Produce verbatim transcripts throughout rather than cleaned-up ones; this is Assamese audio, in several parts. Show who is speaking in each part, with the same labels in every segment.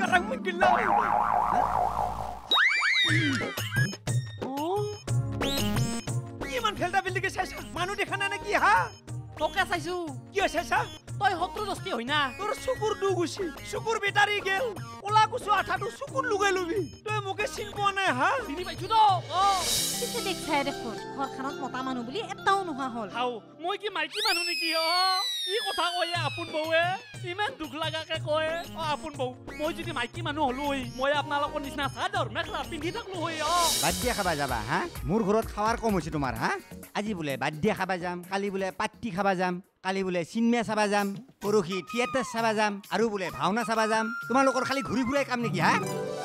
Speaker 1: karang menggelar. Oh, কিমান ফেলটা বিল্ডিং চাইছা মানুহ দেখা নাই নেকি হা
Speaker 2: তোকে চাইছো
Speaker 1: কিয় চাইছা
Speaker 2: তই শত্ৰু দস্তি হৈ না
Speaker 1: তোৰ চকুৰ দু গুছি চকুৰ বেটাৰী গেল ওলা কুচু আঠাটো চকুৰ লুগাই লবি তই মোকে চিন পোৱা নাই হা
Speaker 2: চিনি পাইছো তো অ
Speaker 3: পিছে দেখাই দেখোন ঘৰখনত মতা মানুহ বুলি এটাও নোহোৱা হ'ল
Speaker 2: হাও মই কি মাইকী মানুহ নেকি অ কি কথা কয় আপোন বৌৱে ইমান দুখ লাগাকে কয় অ আপোন বৌ মই যদি মাইকী মানুহ হলো হৈ মই আপোনালোকৰ নিচিনা চাদৰ মেখেলা পিন্ধি থাকলো হৈ অ
Speaker 4: বাদ্যা খাবা যাবা হা মোৰ ঘৰত খাৱাৰ কম হৈছে তোমাৰ হা আজি বোলে বাদ্যা খাবা যাম কালি বোলে পাত্তি খাবা যাম কালি বোলে চিনেমা চাবা যাম পৰহি থিয়েটাৰ চাবা যাম আৰু বোলে ভাওনা চাবা যাম তোমালোকৰ খালি ঘূৰি ঘূৰাই কাম নেকি হা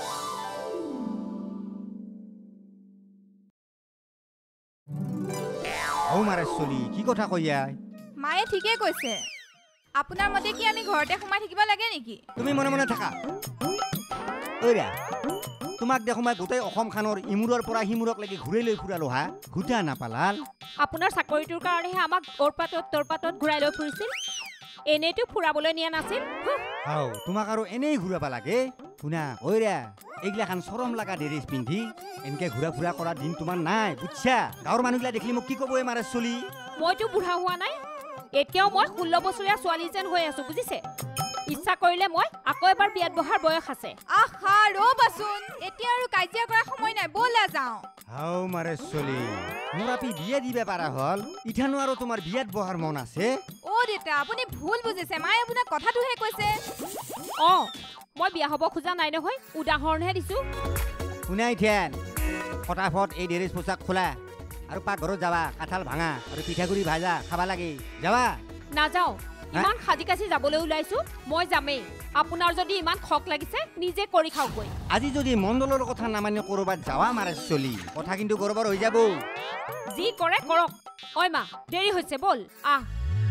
Speaker 4: ও মাৰে চলি কি কথা কইয়া
Speaker 5: মায়ে ঠিকে কৈছে আপোনাৰ মতে কি আমি ঘৰতে সোমাই থাকিব লাগে নেকি
Speaker 4: তুমি মনে মনে থাকা ওইৰা তোমাক দেখো মই গোটেই অসমখানৰ ইমুৰৰ পৰা হিমুৰক লাগি ঘূৰাই লৈ ফুৰালো হা ঘুটা নাপালাল
Speaker 6: আপোনাৰ চাকৰিটোৰ কাৰণেহে আমাক ওৰপাতত তোৰপাতত ঘূৰাই লৈ ফুৰিছিল এনেইতো ফুৰাবলৈ নিয়া নাছিল
Speaker 4: হাও তোমাক আৰু এনেই ঘূৰাব লাগে শুনা ওইৰা এইগিলাখান চৰম লগা ড্ৰেছ পিন্ধি এনেকে ঘূৰা ফুৰা কৰা দিন তোমাৰ নাই বুজিছা গাঁৱৰ মানুহগিলা দেখিলে মোক কি ক'ব এই মাৰে চলি
Speaker 6: মইতো বুঢ়া হোৱা নাই এতিয়াও মই ষোল্ল বছৰীয়া ছোৱালী যেন হৈ আছো বুজিছে ইচ্ছা কৰিলে মই আকৌ এবাৰ বিয়াত বহাৰ বয়স আছে
Speaker 5: আহা ৰ'বাচোন এতিয়া আৰু কাজিয়া কৰা সময় নাই ব'লা যাওঁ
Speaker 4: হাও মাৰে চলি মোৰ আপি বিয়া দিবা পাৰা হ'ল ইঠানো আৰু তোমাৰ বিয়াত বহাৰ মন আছে
Speaker 5: অ দেউতা আপুনি ভুল বুজিছে মায়ে আপোনাক কথাটোহে কৈছে
Speaker 6: অ মই বিয়া হ'ব খোজা নাই নহয় উদাহৰণহে দিছো
Speaker 4: শুনাই ধ্যান ফটাফট এই ড্ৰেছ পোচাক খোলা আৰু পাকঘৰত যাবা কাঁঠাল ভাঙা আৰু পিঠাগুৰি ভাজা খাবা লাগে যাবা
Speaker 6: নাযাওঁ ইমান সাজি কাচি যাবলৈ ওলাইছো মই যামেই আপোনাৰ যদি ইমান খক লাগিছে নিজে কৰি খাওঁগৈ
Speaker 4: আজি যদি মণ্ডলৰ কথা নামানি কৰবাত যাৱা মাৰে চলি কথা কিন্তু গৰবৰ হৈ যাব
Speaker 6: যি কৰে কৰক ঐ মা দেৰি হৈছে বল আহ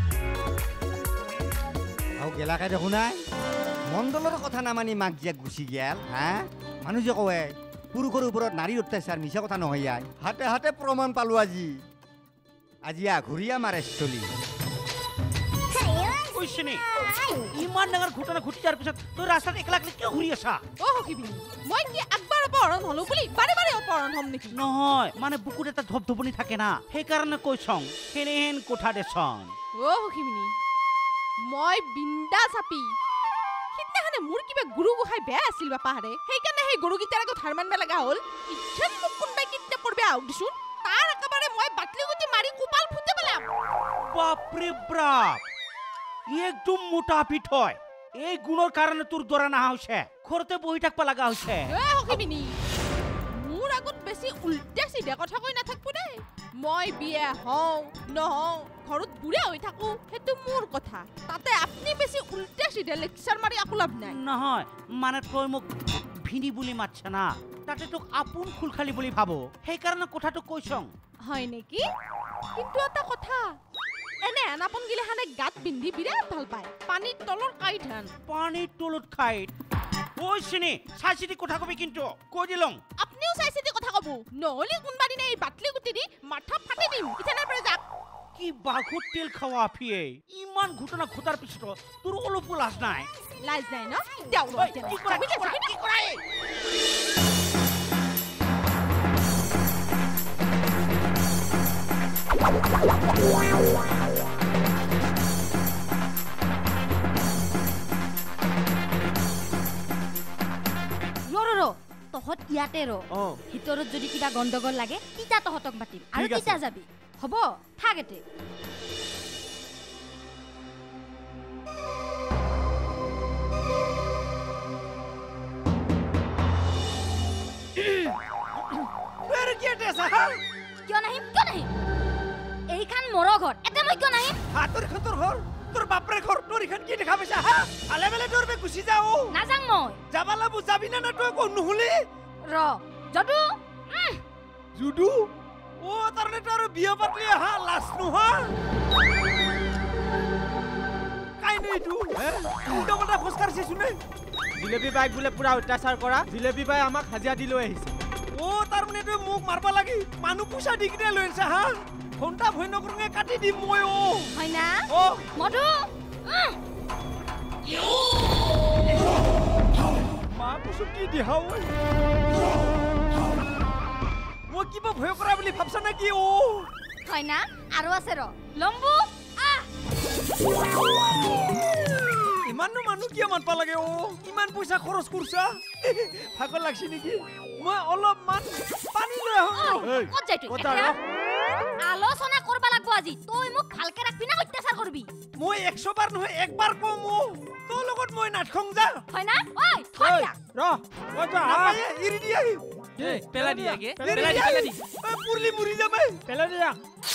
Speaker 4: আৰু গেলাকে দেখো নাই মণ্ডলৰ কথা নামানি মাক জীয়াক গুচি গেল হা মানুহ যে কয় পুৰুষৰ ওপৰত নাৰীৰ অত্যাচাৰ মিছা কথা নহয় আই হাতে হাতে প্ৰমাণ পালো আজি আজি আঘুৰিয়া মাৰে চলি
Speaker 2: কৈছেনে ইমান ডাঙৰ ঘটনা ঘটি যোৱাৰ পিছত তই ৰাস্তাত একলা একলা কিয় ঘূৰি আছা
Speaker 3: অ হকিবি মই কি একবাৰ অপহৰণ হলো বুলি বাৰে বাৰে অপহৰণ হম নেকি
Speaker 2: নহয় মানে বুকুত এটা ধপধপনি থাকে না সেইকাৰণে কৈছং সেনেহেন কোঠা দেচোন
Speaker 3: অ হকিবি মই বিন্দা চাপি সিদিনাখনে মোৰ কিবা গুৰু গোহাই বেয়া আছিল বাপাহাৰে সেইকাৰণে সেই গৰুকেইটাৰ আগত হাৰ মানবা লগা হ'ল ইচ্ছাত মোক কোনোবাই কিডনেপ কৰবে আহক দিছোন তাৰ একেবাৰে মই বাটলি গুটি মাৰি কোপাল ফুটে পেলাম
Speaker 2: বাপৰে বাপ একদম মোটা পিঠ হয় এই গুণৰ কাৰণে তোৰ দৰা নাহা হৈছে ঘৰতে বহি থাকবা লগা হৈছে
Speaker 3: এ হকিবিনি মোৰ আগত বেছি উল্টা চিধা কথা কৈ নাথাকবো দেই মই বিয়া হওঁ নহওঁ ঘৰত বুঢ়া হৈ থাকো সেইটো মোৰ কথা তাতে আপুনি বেছি উল্টা চিধা লেকচাৰ মাৰি একো লাভ নাই
Speaker 2: নহয় মানে তই মোক ভিনি বুলি মাতছা না তাতে তোক আপোন খুলখালি বুলি ভাবো সেইকাৰণে কথাটো কৈছং
Speaker 3: হয় নেকি কিন্তু এটা কথা এনে আনাপন গিলাখানে গাত পিন্ধি বিৰাট ভাল পায় পানীৰ তলৰ কাইট হান
Speaker 2: পানীৰ তলত খাইত ঐ চিনি চাই চিতি কথা কবি কিন্তু কৈ দিলং
Speaker 3: আপনিও চাই চিতি কথা কব নহলে কোনবা দিনা এই বাটলি গুটি দি মাথা ফাটি দিম ইথানাৰ পৰা যাক
Speaker 2: কি বাঘুৰ তেল খাৱা আফিয়ে ইমান ঘটনা ঘটাৰ পিছত তোৰ অলপো লাজ নাই
Speaker 3: লাজ নাই ন দেও ৰ
Speaker 2: কি কৰা কি কৰা কি কৰা
Speaker 3: তহত ইয়াতে ৰ ভিতৰত যদি কিবা গণ্ডগোল লাগে তিতা তহতক মাতিম আৰু তিতা যাবি হ'ব থাকেতে কিয় নাহিম কিয় নাহিম এইখান মৰ ঘৰ এতে মই কিয় নাহিম
Speaker 1: তোৰ এখন তোৰ ঘৰ তোৰ বাপৰে ঘৰ তোৰ এখন কি দেখা পাইছা হা আলে বেলে তোৰ বে গুচি যাও
Speaker 3: নাযাং মই
Speaker 1: যাবালা বুজাবি না না তই কোন নহলি
Speaker 3: ৰ যদু
Speaker 1: যদু ও তাৰনে তোৰ বিয়া পাতলি হা লাজ নোহা কাই নাই তু উল্টা পাল্টা ফসকাৰছে শুনে
Speaker 7: জিলেবি বাইক বোলে পুৰা অত্যাচাৰ কৰা জিলেবি বাই আমাক হাজিয়া দি লৈ আহিছে
Speaker 1: ও তাৰমানে তই মোক মাৰবা লাগি মানুহ পইচা দি কিনে লৈ আছা হা ঘণ্টা ভয় নকৰোঁগে কাটি দিম মই ও
Speaker 3: হয় না
Speaker 1: ও
Speaker 3: মধু
Speaker 1: মা চুটি দিহা ঐ মই কিবা ভয় কৰা বুলি ভাবছা নেকি ও
Speaker 6: হয় না আৰু আছে ৰ লম্বু আহ
Speaker 1: ইমাননো মানুহ কিয় মাতবা লাগে ও ইমান পইচা খৰচ কৰছা ভাগৰ লাগছি নেকি মই অলপমান পানী লৈ আহোঁ
Speaker 6: ক'ত যাই তুই আলোচনা কৰবা লাগব আজি তই মোক ভালকে ৰাখবি না অত্যাচাৰ কৰবি
Speaker 1: মই একশো বাৰ নহয় একবাৰ কম ও তোৰ লগত মই নাটখং যা
Speaker 6: হয় না ঐ থৈ যা
Speaker 7: ৰ কৈ যা
Speaker 1: আপায়ে এৰি দি আহি
Speaker 2: এ পেলা দি আগে
Speaker 1: এৰি
Speaker 2: পেলা দি
Speaker 1: আহি।
Speaker 2: পেলা দি
Speaker 1: এ, পুৰলি মুৰি যাবে
Speaker 7: পেলাই দিয়া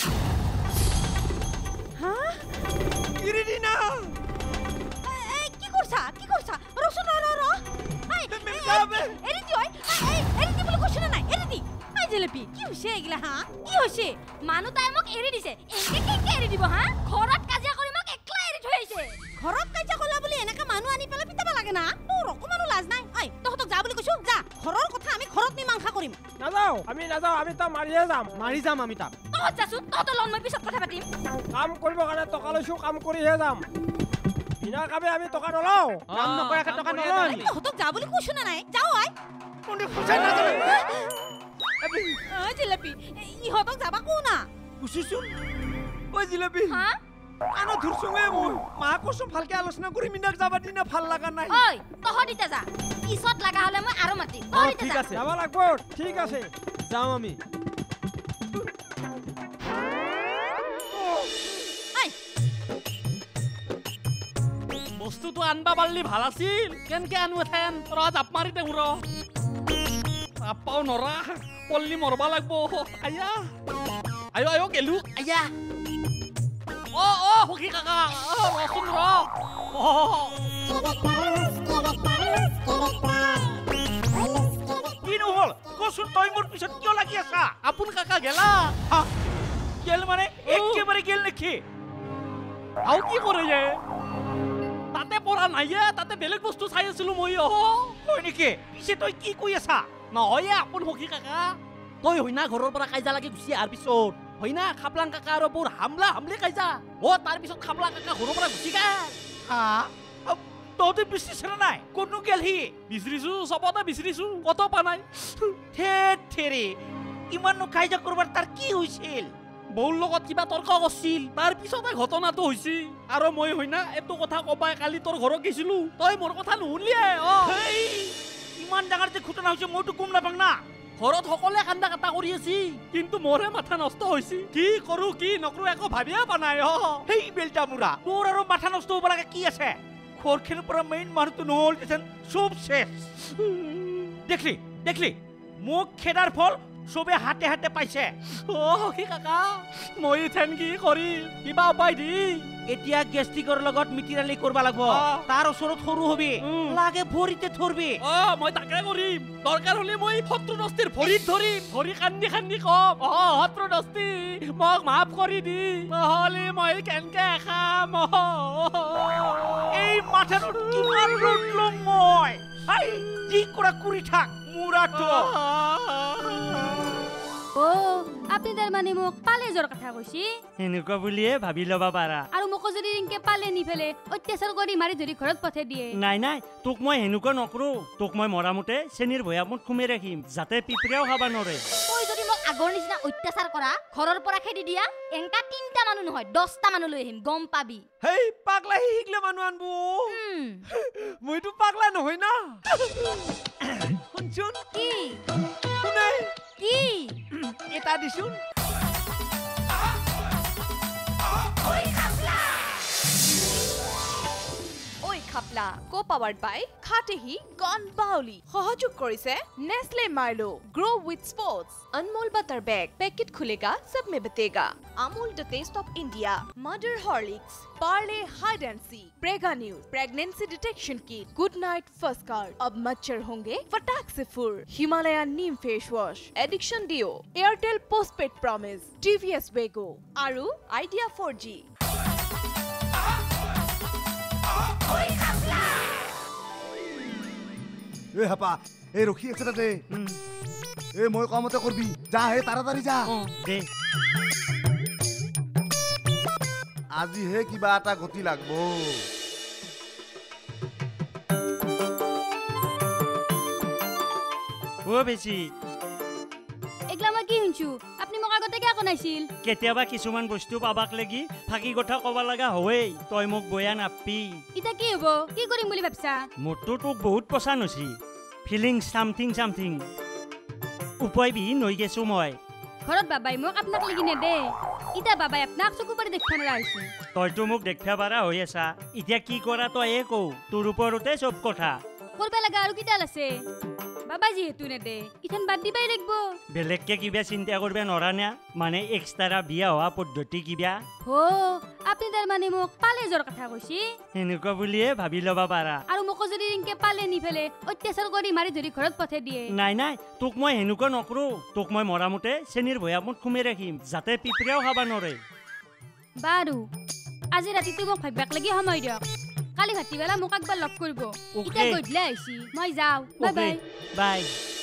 Speaker 3: হা
Speaker 1: এৰি দি না
Speaker 3: এই কি কৰছা কি কৰছা ৰচোন ৰ ৰ এই
Speaker 1: মেম যাবে
Speaker 3: এৰি দি ঐ এই এৰি দি বুলি কৈছ না নাই এৰি দি এই জেলেপি কি হৈছে এইগিলা হা কি হৈছে
Speaker 6: মানুহ তাই মোক এৰি দিছে এনকে কেনকে এৰি দিব হা ঘৰত কাজিয়া কৰি মোক একলা এৰি থৈ আহিছে
Speaker 3: ঘৰত কাজিয়া কলা বুলি এনেকা মানুহ আনি পেলাই পিটাব লাগে না তোৰ অকমানো লাজ নাই ঐ তহঁতক যা বুলি কৈছো যা ঘৰৰ কথা আমি ঘৰত মীমাংসা কৰিম
Speaker 7: নাযাওঁ আমি নাযাওঁ আমি তাক মাৰিহে যাম মাৰি যাম আমি তাক
Speaker 6: তহঁত যাচোন তহঁতৰ লগত মই পিছত কথা পাতিম
Speaker 7: কাম কৰিবৰ কাৰণে টকা লৈছোঁ কাম কৰিহে যাম বিনা কামে আমি টকা নলওঁ কাম নকৰাকে টকা নলওঁ আমি।
Speaker 3: তহঁতক যা বুলি কৈছো না নাই যাও আই
Speaker 1: কোনে ফুচাই না যাবে
Speaker 3: ঐ জেলেপি ইহঁতক যাবা কও না
Speaker 1: কুছিছোন ঐ জিলাপি
Speaker 6: হা
Speaker 1: আনো ধুৰছুঙে মই মা কচম ভালকে আলোচনা কৰি মিনাক যাবা দিনা ভাল লাগা নাই
Speaker 6: ঐ তহঁত ইতা যা পিছত লাগা হলে মই আৰু মাতিম তহঁত ইতা যা
Speaker 7: যাব লাগিব ঠিক আছে যাওঁ আমি
Speaker 3: ঐ
Speaker 2: বস্তুটো আনবা পাৰলি ভাল আছিল কেনকে আনো এথেন ৰ জাপ মাৰি দেউ ৰ আপাও নৰা পল্লি মৰবা লাগব আয়া আয়ো আয়ো গেলু আয়া অ অ হকি কাকা অ ৰচোন ৰ অ
Speaker 1: কি নহল কচোন তই মোৰ পিছত কিয় লাগি আছা
Speaker 2: আপোন কাকা গেলা
Speaker 1: গেল মানে একেবাৰে গেল নেকি
Speaker 2: আও কি কৰে যে তাতে পৰা নাই তাতে বেলেগ বস্তু চাই আছিলো মই অ
Speaker 1: হয় নেকি পিছে তই কি কৈ আছা
Speaker 2: নহয় আপোন হকি কাকা তই হয় না ঘৰৰ পৰা কাইজা লাগি গুচি আহাৰ পিছত হয় না খাপলাং কাকা আৰু বৰ হামলা হামলি কাইজা অ তাৰ পিছত খাপলা কাকা ঘৰৰ পৰা গুচি গেল
Speaker 1: হা তহঁতে বিচাৰিছে নাই ক'তনো গেল সি
Speaker 2: বিচাৰিছো চবতে বিচাৰিছো কত পা নাই
Speaker 1: থেত থেৰে ইমাননো কাজিয়া কৰবাৰ তাৰ কি হৈছিল
Speaker 2: বৌৰ লগত কিবা তৰ্ক কৰিছিল তাৰ পিছতে ঘটনাটো হৈছিল আৰু মই হয় না এইটো কথা কবাই কালি তোৰ ঘৰত গৈছিলো তই মোৰ কথা নুশুলিয়ে অ
Speaker 1: হেই ইমান ডাঙৰ যে ঘটনা হৈছে মইতো গম নাপাং না
Speaker 2: ঘৰত সকলোৱে কান্দা কাটা কৰি আছে কিন্তু মোৰে মাথা নষ্ট হৈছে কি কৰো কি নকৰো একো ভাবিয়ে পা নাই অ
Speaker 1: হেই বেলটা মুৰা তোৰ আৰু মাথা নষ্ট হ'ব লাগে কি আছে ঘৰখনৰ পৰা মেইন মানুহটো নহ'ল যেন চব শেষ দেখলি দেখলি মোক খেদাৰ ফল চবে হাতে হাতে পাইছে
Speaker 2: অ কি কাকা মই থেন কি কৰি কিবা উপায় দি
Speaker 1: এতিয়া গেষ্টিকৰ লগত মিতিৰালি কৰবা লাগব তাৰ ওচৰত সৰু হবি লাগে ভৰিতে থৰবি
Speaker 2: অ মই তাকে কৰিম দৰকাৰ হলে মই শত্ৰু দস্তিৰ ভৰিত ধৰিম ভৰি কান্দি কান্দি কম অ শত্ৰু দস্তি মোক মাফ কৰি দি নহলে মই কেনকে খাম
Speaker 1: এই মাথাটোত কিমান ৰ'দ লম মই হাই যি কৰা কৰি থাক মুৰাটো
Speaker 6: ও আপনি তাৰ মানে মোক পালে জৰ কথা কৈছি
Speaker 8: এনেকুৱা বুলিয়ে ভাবি ল'বা পাৰা
Speaker 6: আৰু মোক যদি ৰিংকে পালে নি ফেলে অত্যাচাৰ কৰি মাৰি ধৰি ঘৰত পঠাই দিয়ে
Speaker 8: নাই নাই তোক মই সেনেকুৱা নকৰো তোক মই মৰামতে চেনীৰ ভৈয়ামত সোমাই ৰাখিম যাতে পিঁপৰাও খাবা নৰে
Speaker 6: তই যদি মোক আগৰ নিচিনা অত্যাচাৰ কৰা ঘৰৰ পৰা খেদি দিয়া এংকা তিনটা মানুহ নহয় দহটা মানুহ লৈ আহিম গম পাবি
Speaker 1: হেই পাগলা হি হিগলে মানুহ আনবো মইতো পাগলা নহয় না শুনচোন
Speaker 6: কি
Speaker 1: শুনে
Speaker 6: কি
Speaker 1: এটা দিছোন
Speaker 3: ঐ খাপলা কো পাৱাৰ্ড বাই খাটেহি গন বাউলি সহযোগ কৰিছে নেসলে মাৰ্লো grow with sports Anmol butter bake packet खुलेगा सब में बतेगा Amul the taste of India mother Horlicks Parle hide and seek Prega news pregnancy detection kit good night first card अब मच्छर होंगे फटाक से फुर Himalaya neem face wash addiction deo Airtel postpaid promise TVS Wego आरु आइडिया फोर जी
Speaker 9: এ হাপা এই ৰখি আছে তাতে এ মই কমতে কৰবি যা হে তাড়াতাড়ি যা
Speaker 8: দে
Speaker 9: আজি হে কিবা এটা গতি লাগব
Speaker 8: অ' বেছি
Speaker 6: এগলা মই কি শুনছো আপুনি মোক আগতে কিয় কনাইছিল
Speaker 8: কেতিয়াবা কিছুমান বস্তু পাবাক লাগি ফাঁকি কথা ক'ব লগা হয়েই তই মোক বয়া নাপি
Speaker 6: ইতা কি হ'ব কি কৰিম বুলি ভাবছা
Speaker 8: মোৰতো তোক বহুত পছন্দ হৈছি ফিলিং চামথিং চামথিং উপায় বিহীন হৈ গেছো মই
Speaker 6: ঘৰত বাবাই মোক আপোনাক লাগি নেদে ইতা বাবাই আপোনাক চকু পাৰি দেখিব নোৱাৰা হৈছে
Speaker 8: তইতো মোক দেখিব পাৰা হৈ আছা এতিয়া কি কৰা তইয়ে কওঁ তোৰ ওপৰতে চব কথা
Speaker 6: কৰিব লগা আৰু কিডাল আছে বাবা যিহেতু নেদে ইথান বাদ দিবাই লাগিব
Speaker 8: বেলেগকে কিবা চিন্তা কৰিব নোৱাৰা না মানে এক্সট্ৰা বিয়া হোৱা পদ্ধতি কিবা
Speaker 6: হো আপুনি তাৰমানে মোক পালেজৰ কথা কৈছি
Speaker 8: সেনেকুৱা বুলিয়ে ভাবি ল'ব পাৰা
Speaker 6: আৰু মোক যদি ৰিংকে পালে নি ফেলে অত্যাচাৰ কৰি মাৰি ধৰি ঘৰত পঠাই দিয়ে
Speaker 8: নাই নাই তোক মই সেনেকুৱা নকৰো তোক মই মৰামতে চেনীৰ ভৈয়ামত সোমাই ৰাখিম যাতে পিপৰাও খাব নোৱাৰে
Speaker 6: বাৰু আজি ৰাতিটো মোক ভাবিবাক লাগি সময় দিয়ক কালি ভাতিবেলা মোক একবাৰ লগ কৰিব এতিয়া গধূলি আহিছি মই যাওঁ বাই বাই
Speaker 8: বাই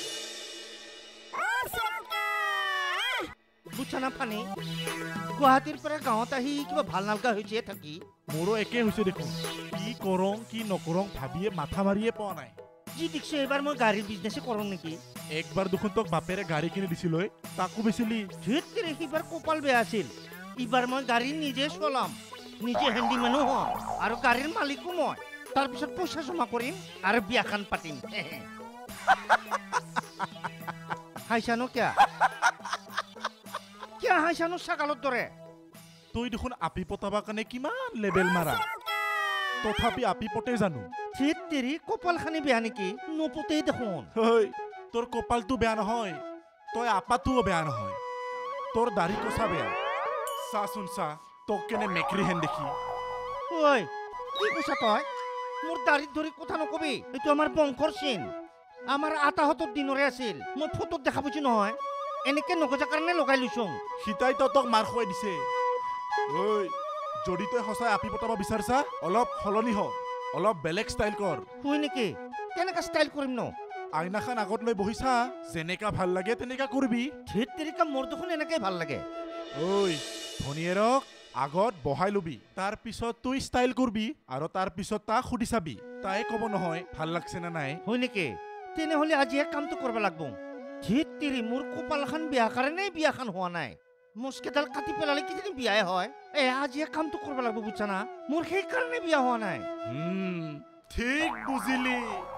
Speaker 1: বুঝছানা ফানি গুৱাহাটীৰ পৰা গাঁৱত আহি কিবা ভাল নালগা হৈছে থাকি
Speaker 9: মোৰো একে হৈছে দেখোন কি কৰং কি নকৰং ভাবিয়ে মাথা মাৰিয়ে পোৱা নাই
Speaker 1: যি দেখিছো এইবাৰ মই গাড়ীৰ বিজনেছে কৰোঁ নেকি
Speaker 9: একবাৰ দেখোন তোক বাপেৰে গাড়ী কিনি দিছিলৈ তাকো বেচিলি
Speaker 1: ধেত তেৰে সিবাৰ কপাল বেয়া আছিল ইবাৰ মই গাড়ী নিজে চলাম নিজে হেণ্ডি মানুহ হম আৰু গাড়ীৰ মালিকো মই তাৰপিছত পইচা জমা কৰিম আৰু বিয়াখন পাতিম হাইছানো কিয়া কিয়া হাইছানো ছাগালৰ দৰে
Speaker 9: তই দেখোন আপি পতাবা কাৰণে কিমান লেবেল মাৰা তথাপি আপি পতে জানো
Speaker 1: ধেত তেৰি কপালখানি বেয়া নেকি নপতেই দেখোন
Speaker 9: হয় তোৰ কপালটো বেয়া নহয় তই আপাটোও বেয়া নহয় তোৰ দাঢ়ি কচা বেয়া চাচোন চা তোক কেনে মেকৰি হেন দেখি
Speaker 1: ঐ কি কৈছা তই মোৰ দাঢ়িত ধৰি কথা নকবি এইটো আমাৰ বংশৰ চিন আমাৰ আতাহঁতৰ দিনৰে আছিল মই ফটোত দেখা পাইছো নহয় এনেকে নগজা কাৰণে লগাই লৈছো
Speaker 9: সীতাই তহঁতক মাৰ খুৱাই দিছে ঐ যদি তই সঁচাই আপি পতাব বিচাৰিছা অলপ সলনি হ অলপ বেলেগ ষ্টাইল কৰ
Speaker 1: হয় নেকি কেনেকা ষ্টাইল কৰিম ন
Speaker 9: আইনাখন আগত লৈ বহিছা যেনেকা ভাল লাগে তেনেকা কৰিবি
Speaker 1: ধেত তেৰিকা মোৰ দেখোন এনেকেই ভাল লাগে
Speaker 9: ঐ ভনীয়েৰক আগত বহাই লবি তাৰ পিছত তুই ষ্টাইল কৰবি আৰু তাৰ পিছত তাক সুধি চাবি তাই ক'ব নহয় ভাল লাগছে না নাই
Speaker 1: হয় নেকি তেনেহ'লে আজি এক কামটো কৰিব লাগব ধেত তেৰি মোৰ কপালখন বেয়া কাৰণেই বিয়াখন হোৱা নাই মুচকেইডাল কাটি পেলালে কিজানি বিয়াই হয় এ আজি এক কামটো কৰিব লাগব বুজছা না মোৰ সেইকাৰণে বিয়া হোৱা নাই
Speaker 9: ঠিক বুজিলি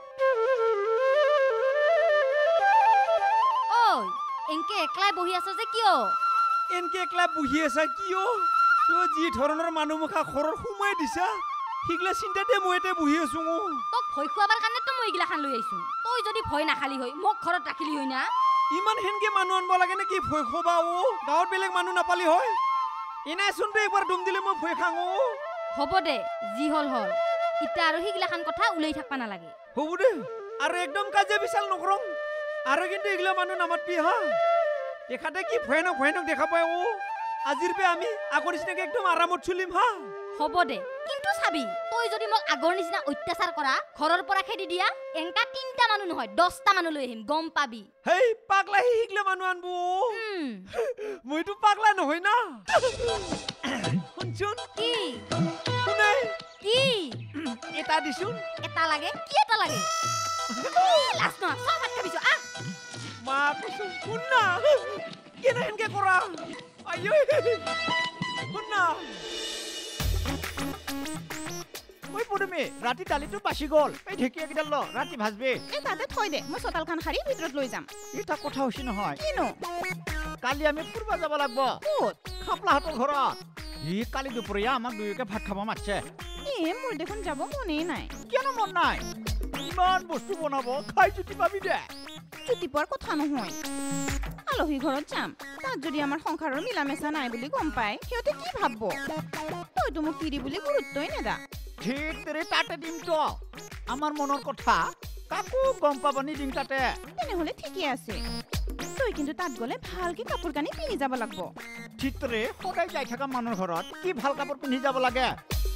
Speaker 6: ঐ এনকে একলাই বহি আছ যে কিয়
Speaker 7: এনকে একলা বহি আছা কিয় তই যি ধৰণৰ মানুহ মুখা ঘৰৰ সোমাই দিছা সিগলা চিন্তাতে মই এতিয়া বহি আছো
Speaker 6: তোক ভয় খুৱাবৰ কাৰণেতো মই এইগিলাখান লৈ আহিছো তই যদি ভয় নাখালি হয় মোক ঘৰত ৰাখিলি হয় না
Speaker 7: ইমান সেনকে মানুহ আনব লাগে নেকি ভয় খোবা ও গাঁৱত বেলেগ মানুহ নাপালি হয় এনাইচোন তই একবাৰ দুম দিলে মই ভয় খাওঁ
Speaker 6: হ'ব দে যি হল হল এতিয়া আৰু সিগিলাখান কথা ওলাই থাকবা নালাগে
Speaker 7: হ'ব দে আৰু একদম কাজিয়া বিশাল নকৰং আৰু কিন্তু এইগিলা মানুহ নামাতবি হা দেখাতে কি ভয়ানক ভয়ানক দেখা পাই ও আজিৰ পে আমি আগৰ নিচিনাকে একদম আৰামত চলিম হা
Speaker 6: হ'ব দে কিন্তু চাবি তই যদি মোক আগৰ নিচিনা অত্যাচাৰ কৰা ঘৰৰ পৰা খেদি দিয়া এংকা তিনটা মানুহ নহয় দহটা মানুহ লৈ আহিম গম পাবি
Speaker 7: হেই পাগলা হিগলে মানুহ আনবো মইতো পাগলা নহয় না শুনচোন
Speaker 6: কি
Speaker 7: শুনে
Speaker 6: কি
Speaker 7: এটা দিছোন
Speaker 6: এটা লাগে কি এটা লাগে লাষ্ট নহয় সব ভাত খাবিছো আহ
Speaker 7: মা কৈছো শুন না কেনে হেনকে কৰা আইও শুন না ঐ পদুমী ৰাতি দালিটো বাচি গ'ল এই ঢেকীয়া কেইডাল ল ৰাতি ভাজবি
Speaker 3: এই তাতে থৈ দে মই চোতালখন সাৰি ভিতৰত লৈ যাম
Speaker 7: এটা কথা হৈছে নহয়
Speaker 3: কিনো
Speaker 7: কালি আমি ফুৰিব যাব লাগিব
Speaker 3: ক'ত
Speaker 7: খাপলাহঁতৰ ঘৰত ই কালি দুপৰীয়া আমাক দুয়োকে ভাত খাব মাতছে
Speaker 3: এ মোৰ দেখোন যাব মনেই নাই
Speaker 7: কিয়নো মন নাই ইমান বস্তু বনাব খাই জুতি পাবি দে
Speaker 3: জুতি পোৱাৰ কথা নহয় আলহী ঘৰত যাম তাত যদি আমাৰ সংসাৰৰ মিলা মেচা নাই বুলি গম পায় সিহঁতে কি ভাবব তইতো মোক তিৰি বুলি গুৰুত্বই নেদা
Speaker 7: ঠিক তেৰে তাতে দিম তো আমাৰ মনৰ কথা কাকো গম পাব নিদিম তাতে
Speaker 3: তেনেহ'লে ঠিকেই আছে তই কিন্তু তাত গ'লে ভালকে কাপোৰ কানি পিন্ধি যাব লাগিব
Speaker 7: ঠিক তেৰে সদায় যাই থকা মানুহৰ ঘৰত কি ভাল কাপোৰ পিন্ধি যাব লাগে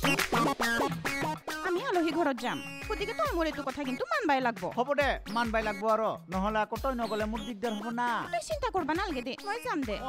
Speaker 3: আমি আলহী ঘৰত যাম গতিকে তই মোৰ এইটো কথা কিন্তু মানবাই লাগিব
Speaker 7: হ'ব দে মানবাই লাগিব আৰু নহ'লে আকৌ তই নগ'লে মোৰ দিগদাৰ হ'ব না
Speaker 3: তই চিন্তা কৰবা নালগে দে মই যাম দে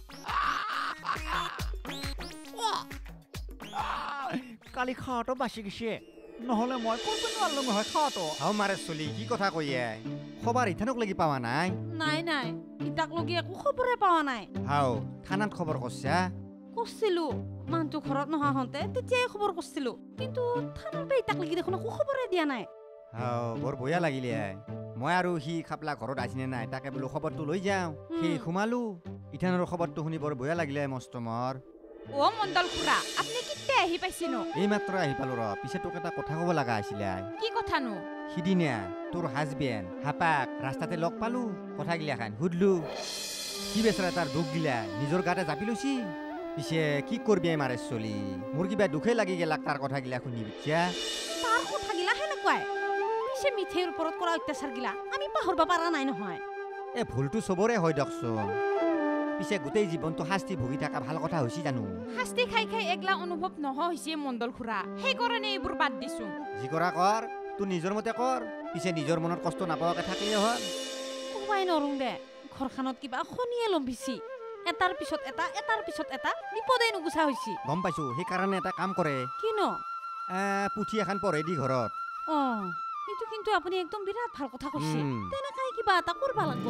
Speaker 7: কালি খাওয়াটো বাচি গেছে নহ'লে মই কৰিব নোৱাৰিলো নহয় খাওয়াটো
Speaker 4: হাও মাৰে চলি কি কথা কৈ আই খবৰ ইথানক লাগি পাৱা নাই
Speaker 3: নাই নাই ইটাক লগি একো খবৰে পোৱা নাই
Speaker 4: হাও থানাত খবৰ কৰছা
Speaker 3: কৈছিলো মানুহটো ঘৰত নহা হওঁতে তেতিয়াই খবৰ কৰিছিলো কিন্তু থানাৰ পৰা ইটাক লাগি দেখোন একো খবৰে দিয়া নাই
Speaker 4: হাও বৰ বয়া লাগিলে মই আৰু সি খাপলা ঘৰত আহিনে নাই তাকে বোলো খবৰটো লৈ যাওঁ সি সোমালো ইথানৰ খবৰটো শুনি বৰ বয়া লাগিলে মস্ত মৰ
Speaker 3: ও মণ্ডল খুৰা আপনি কিতে আহি পাইছিনো
Speaker 4: এই মাত্ৰ আহি পালো ৰ পিছে তোক এটা কথা ক'ব লগা আছিলে
Speaker 3: কি কথানো
Speaker 4: সিদিনা তোৰ হাজবেণ্ড হাপাক ৰাস্তাতে লগ পালো কথা গিলাখান সুধলো কি বেচৰা তাৰ দুখ গিলা নিজৰ গাতে জাপি লৈছি পিছে কি কৰবি মাৰে চলি মোৰ কিবা দুখে লাগি গেলাক তাৰ কথা গিলা শুনি বুজিছা
Speaker 3: তাৰ কথা গিলা হেনেকুৱাই পিছে মিঠেৰ ওপৰত কৰা অত্যাচাৰ গিলা আমি পাহৰবা পাৰা নাই নহয়
Speaker 4: এ ভুলটো চবৰে হয় দকচোন পিছে গোটেই জীৱনটো শাস্তি ভুগি থকা ভাল কথা হৈছে জানো
Speaker 3: শাস্তি খাই খাই একলা অনুভৱ নহয় হৈছে মণ্ডল খুৰা সেইকাৰণে এইবোৰ বাদ দিছো
Speaker 4: যি কৰা কৰ তোৰ নিজৰ মতে কৰ পিছে নিজৰ মনত কষ্ট নাপাৱাকে থাকিলে হ'ল
Speaker 3: কোবাই নৰং দে ঘৰখনত কিবা শনিয়ে লম্বিছি এটাৰ পিছত এটা এটাৰ পিছত এটা বিপদেই নুগুচা হৈছে
Speaker 4: গম পাইছো সেইকাৰণে এটা কাম কৰে
Speaker 3: কিনো
Speaker 4: পুথি এখন পঢ়াই দি ঘৰত
Speaker 3: অ কিন্তু কিন্তু আপুনি একদম বিৰাট ভাল কথা কৈছে
Speaker 4: উম।
Speaker 3: তেনেকাই কিবা এটা কৰবা লাগব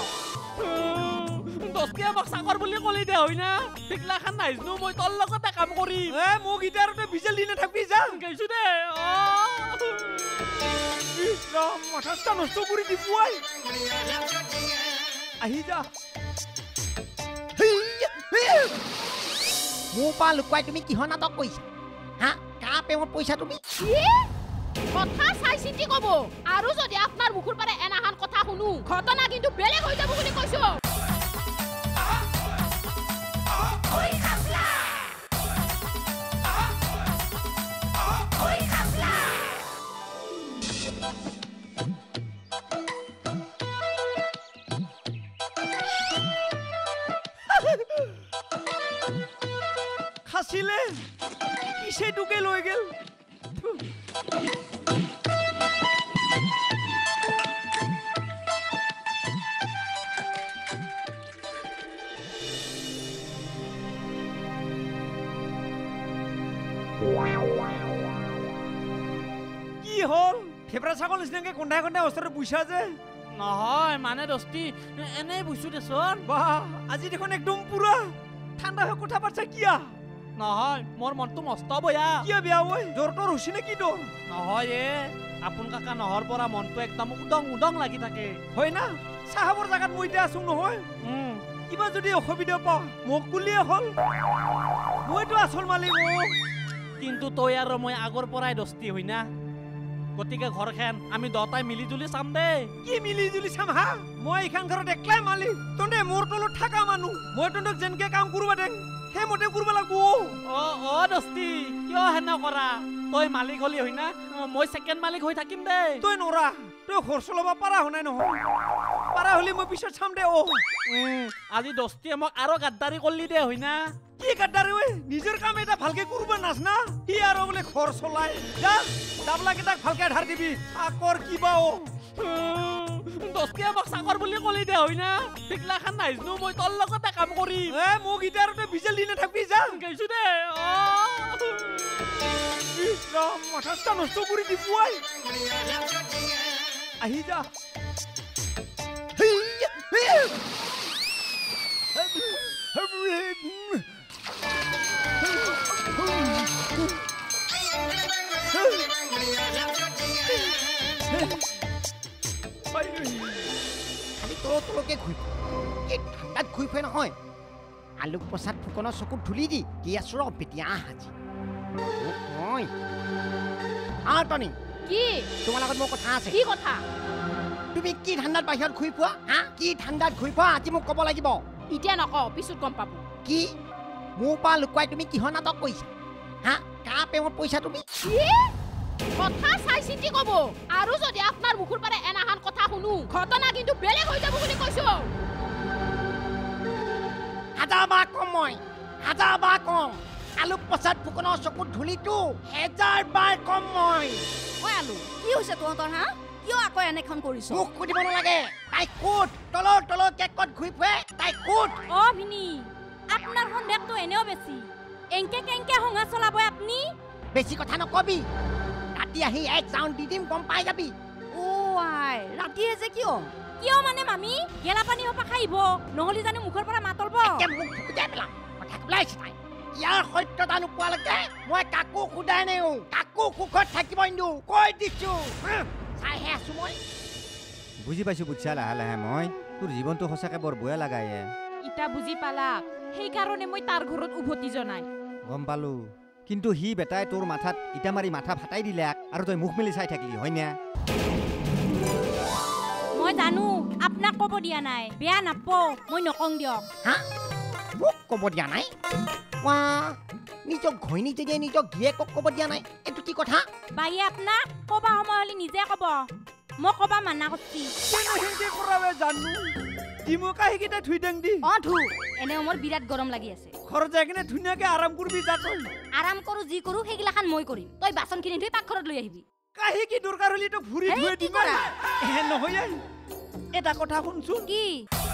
Speaker 2: দস্তিয়ে মোক চাকৰ বুলি কলি দে হয় না সেইগিলাখান নাইজনো মই তোৰ লগতে কাম কৰিম
Speaker 7: এ মোক ইটাৰ বিজেল দি নাথাকবি যা
Speaker 2: গৈছো দে
Speaker 7: মাথা নষ্ট কৰি দিবুৱাই আহি যা
Speaker 10: মোৰ পৰা লুকুৱাই তুমি কিহৰ নাটক কৰিছা হা কা প্ৰেমত পইচা তুমি
Speaker 3: কথা চাই চিন্তি কব আৰু যদি আপোনাৰ মুখৰ পৰা এনাহান কথা শুনো ঘটনা কিন্তু বেলেগ হৈ যাব বুলি কৈছো
Speaker 7: খাছিলে কিছে তোকে লৈ গেল কি হল ফেবৰা ছাগল নিচিনাকে কন্ধাই কন্ধাই অস্ত্ৰত বুইছা যে
Speaker 2: নহয় মানে দস্তি এনেই বুইছো দেচোন
Speaker 7: বাহ আজি দেখোন একদম পুৰা ঠাণ্ডা হৈ কথা পাতছা কিয়া
Speaker 2: নহয় মোৰ মনটো মস্ত বয়া
Speaker 7: কিয় বেয়া ঐ জ্বৰ তৰ হৈছে নে কি তোৰ
Speaker 2: নহয় এ আপোন কাকা নহৰ পৰা মনটো একদম উদং উদং লাগি থাকে
Speaker 7: হয় না চাহাবৰ জাগাত মই এতিয়া আছো নহয় কিবা যদি অসুবিধা পাওঁ মোক বুলিয়ে হ'ল মইতো আচল মালিক
Speaker 2: কিন্তু তই আৰু মই আগৰ পৰাই দস্তি হয় না গতিকে ঘৰখন আমি দুটাই মিলি জুলি চাম দে
Speaker 7: কি মিলি জুলি চাম হা মই এইখন ঘৰত একলাই মালিক তহঁতে মোৰ তলত থাকা মানুহ মই তহঁতক যেনেকে কাম কৰবা দে সেইমতে কৰিব লাগব
Speaker 2: অ অ দস্তি কিয় হেনে কৰা তই মালিক হলি হয় না মই ছেকেণ্ড মালিক হৈ থাকিম দে
Speaker 7: তই নৰা তই ঘৰ চলাব পাৰা হোৱাই নহয় পাৰা হলি মই পিছত চাম দে অ
Speaker 2: আজি দস্তিয়ে মোক আৰু গাদ্দাৰি কৰলি দে হয় না
Speaker 7: কি গাদ্দাৰি ঐ নিজৰ কাম এটা ভালকে কৰিব নাজ না সি আৰু বোলে ঘৰ চলাই যা ডাবলা কেইটাক ভালকে ধাৰ দিবি চাকৰ কিবা অ
Speaker 2: দস্তিয়ে মোক চাকৰ বুলি কলি দে হয় না সেইগিলাখান নাইজনো মই তোৰ লগতে কাম কৰিম
Speaker 7: এ মোক এতিয়া আৰু তই বিজেল দি নাথাকবি যা
Speaker 2: গৈছো দে
Speaker 7: মাথা নষ্ট কৰি দিবুৱাই আহি যা
Speaker 10: খালি তল তলকে ঘূৰি এই ঠাণ্ডাত ঘূৰি ফুৰে নহয় আলোক প্ৰসাদ ফুকনৰ চকুত ধূলি দি কি আছো ৰ পেটিয়া হাজি মই আহ টনি
Speaker 3: কি
Speaker 10: তোমাৰ লগত মোৰ কথা আছে
Speaker 3: কি কথা
Speaker 10: তুমি কি ঠাণ্ডাত বাহিৰত ঘূৰি ফুৰা হা কি ঠাণ্ডাত ঘূৰি ফুৰা আজি মোক ক'ব লাগিব
Speaker 3: এতিয়া নকওঁ পিছত গম পাব
Speaker 10: কি মোৰ পৰা লুকুৱাই তুমি কিহৰ নাটক কৰিছা হা কা প্ৰেমত পইচা তুমি
Speaker 3: কথা চাই চিন্তি কব আৰু যদি আপোনাৰ মুখৰ পৰা এনাহান কথা শুনো ঘটনা কিন্তু বেলেগ হৈ যাব বুলি কৈছো
Speaker 10: হাজাৰ বাৰ কম মই হাজাৰ বাৰ কম আলোক প্ৰসাদ ফুকনৰ চকুত ধূলিটো হেজাৰ বাৰ কম মই
Speaker 6: ঐ আলু কি হৈছে তহঁতৰ হা কিয় আকৌ এনেখন কৰিছ
Speaker 10: মোক সুধিব নালাগে তাই ক'ত তলৰ তলৰ কেকত ঘূৰি ফুৰে তাই ক'ত
Speaker 6: অ ভিনি আপোনাৰ সন্দেহটো এনেও বেছি এংকে কেংকে হঙা চলাব আপুনি
Speaker 10: বেছি কথা নকবি ৰাতি আহি এক চাউণ্ড দি দিম গম পাই যাবি
Speaker 6: অ আই ৰাতিয়ে যে কিয় কিয় মানে মামি গেলা পানী হপা খাইব নহলি জানো মুখৰ পৰা মাতলব
Speaker 10: একে মুখ ফুটাই পেলাম কথা কলাইছে তাই ইয়াৰ সত্যতা নোপোৱালৈকে মই কাকো সোধাই নাই কাকো সুখত থাকিব নিদো কৈ দিছো চাইহে আছো মই
Speaker 4: বুজি পাইছো বুজিছা লাহে লাহে মই তোৰ জীৱনটো সঁচাকে বৰ বেয়া লাগায়ে
Speaker 3: ইটা বুজি পালা সেইকাৰণে মই তাৰ ঘৰত উভতি জনাই
Speaker 4: গম পালো কিন্তু সি বেটাই তোৰ মাথাত ইটা মাৰি মাথা ফাটাই দিলে আৰু তই মুখ মেলি চাই থাকিলি হয় না
Speaker 6: মই জানো আপোনাক ক'ব দিয়া নাই বেয়া নাপাও মই নকং দিয়ক
Speaker 10: হা মোক ক'ব দিয়া নাই ৱা নিজৰ ঘৈণী যদি নিজৰ গিয়েকক ক'ব দিয়া নাই এইটো কি কথা
Speaker 6: বাইয়ে আপোনাক ক'বা সময় হ'লে নিজে ক'ব মই ক'বা মানা কৰছি
Speaker 7: কেনে হেঁচি কৰাবে জানো ডিমকা সেইকেইটা ধুই দেং দি
Speaker 6: অ ধু এনে মোৰ বিৰাট গৰম লাগি আছে
Speaker 7: ঘৰত যাই কিনে ধুনীয়াকে আৰাম কৰবি যা তই
Speaker 6: আৰাম কৰো যি কৰো সেইগিলাখান মই কৰিম তই বাচনখিনি ধুই পাকঘৰত লৈ আহিবি
Speaker 7: কাহি কি দৰকাৰ হলি তো ভুৰি
Speaker 6: এই,
Speaker 7: ধুই
Speaker 6: কি
Speaker 7: দিম
Speaker 6: কৰা?
Speaker 7: এ নহয় আই। এটা কথা শুনছোন
Speaker 6: কি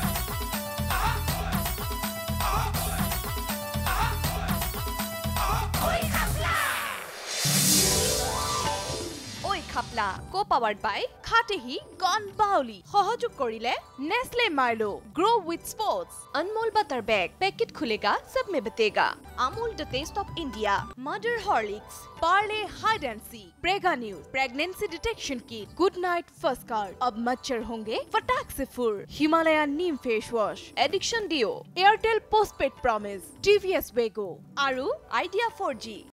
Speaker 3: ঐ খাপলা কো পাৱাৰ্ড বাই খাটেহি গন বাউলি সহযোগ কৰিলে নেসলে मार्लो grow with sports Anmol butter bake packet खुलेगा सब में बतेगा Amul the taste of India mother Horlicks Parle hide and seek Prega news pregnancy detection kit good night first card अब मच्छर होंगे फटाक से फुर Himalayan neem face wash addiction deo Airtel postpaid promise TVS Wego आरु आइडिया फोर जी